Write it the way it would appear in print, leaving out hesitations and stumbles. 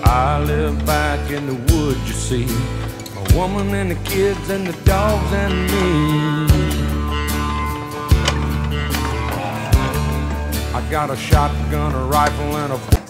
I live back in the woods, you see, a woman and the kids and the dogs and me. I got a shotgun, a rifle, and a